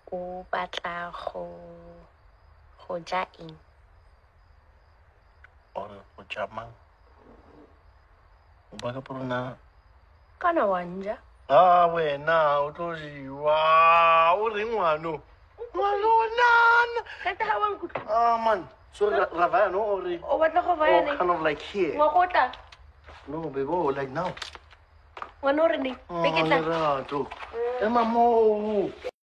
o batla go ja eng? Or go ja mang? O baka porona. Kana wa nja. Wena o tlo jiwa o reng ngwano? Ngwano nana. Ka ha wa nkutla. Man. So Ravaya no or O batla go ba ene. kind of like here. Wa go tla. No, baby, like now. Wa no re ne. Be ke tla. Emma mo.